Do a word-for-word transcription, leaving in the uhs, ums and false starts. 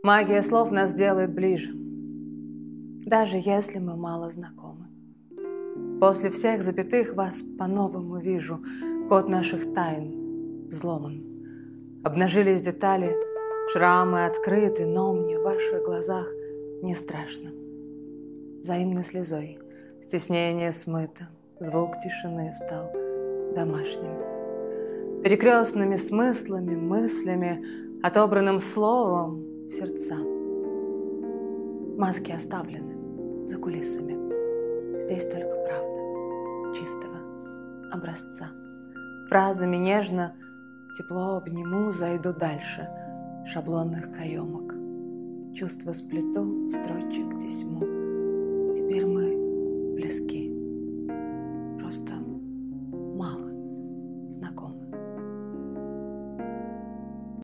Магия слов нас делает ближе, даже если мы мало знакомы. После всех запятых вас по-новому вижу. Код наших тайн взломан. Обнажились детали, шрамы открыты, но мне в ваших глазах не страшно. Взаимной слезой стеснение смыто, звук тишины стал домашним. Перекрестными смыслами, мыслями, отобранным словом в сердца. Маски оставлены за кулисами. Здесь только правда чистого образца. Фразами нежно, тепло обниму, зайду дальше шаблонных каемок. Чувства сплету, строчек тесьму. Теперь мы близки. Просто